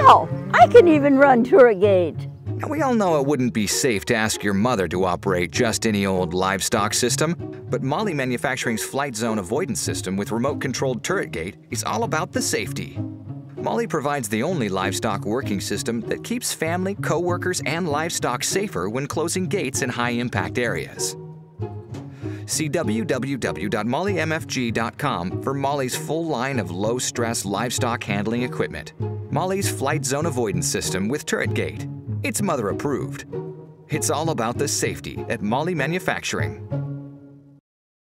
Wow! I can even run turret gate. Now, we all know it wouldn't be safe to ask your mother to operate just any old livestock system, but Moly Manufacturing's Flight Zone Avoidance system with remote-controlled turret gate is all about the safety. Moly provides the only livestock working system that keeps family, co-workers, and livestock safer when closing gates in high-impact areas. See www.molymfg.com for Moly's full line of low-stress livestock handling equipment. Moly's Flight Zone Avoidance system with turret gate. It's mother approved. It's all about the safety at Moly Manufacturing.